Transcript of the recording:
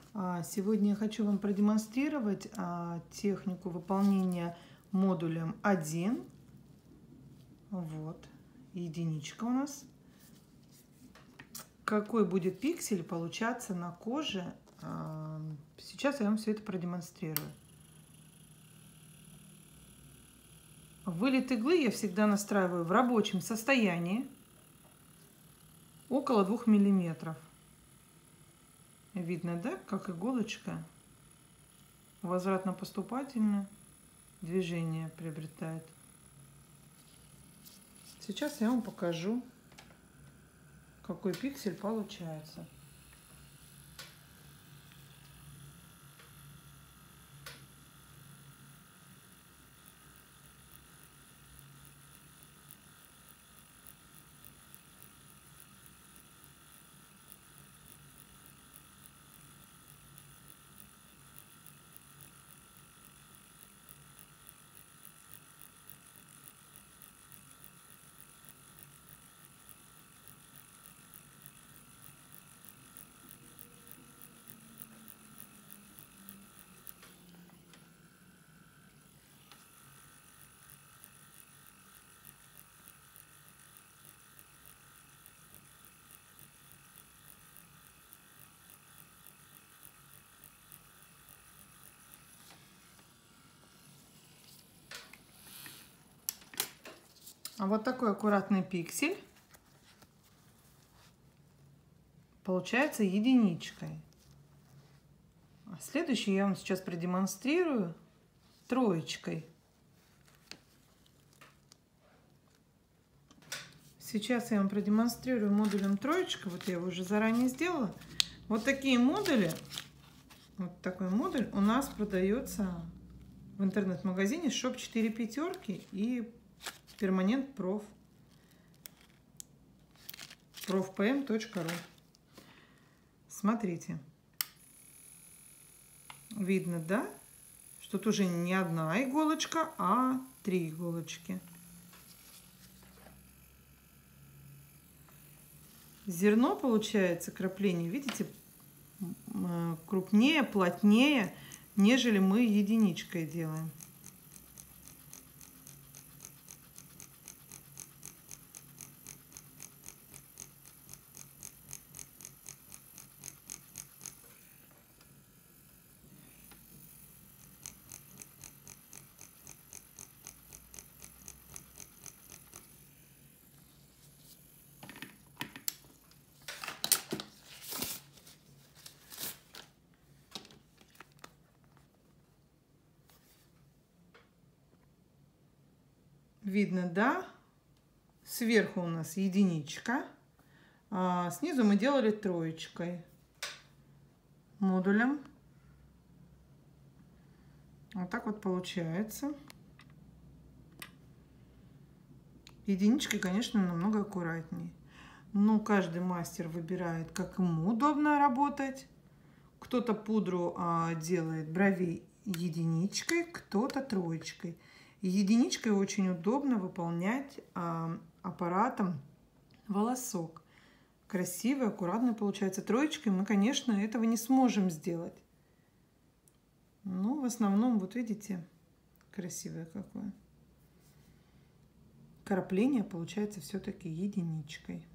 Сегодня я хочу вам продемонстрировать технику выполнения модулем 1. Вот, единичка у нас. Какой будет пиксель получаться на коже? Сейчас я вам все это продемонстрирую. Вылет иглы я всегда настраиваю в рабочем состоянии около 2 миллиметров. Видно, да, как иголочка возвратно-поступательное движение приобретает. Сейчас я вам покажу, какой пиксель получается. Вот такой аккуратный пиксель получается единичкой. Следующий я вам сейчас продемонстрирую троечкой. Сейчас я вам продемонстрирую модулем троечка. Вот я его уже заранее сделала. Вот такие модули. Вот такой модуль у нас продается в интернет-магазине Shop 4 пятерки и Permanent Prof. profpm.ru. Смотрите. Видно, да? Что тут уже не одна иголочка, а 3 иголочки. Зерно получается, крапление, видите, крупнее, плотнее, нежели мы единичкой делаем. Видно, да? Сверху у нас единичка, а снизу мы делали троечкой модулем. Вот так вот получается. Единичкой, конечно, намного аккуратнее. Но каждый мастер выбирает, как ему удобно работать. Кто-то пудру делает бровей единичкой, кто-то троечкой. Единичкой очень удобно выполнять аппаратом волосок. Красивый, аккуратный получается. Троечкой мы, конечно, этого не сможем сделать. Но в основном, вот видите, красивое какое. Крапление получается все-таки единичкой.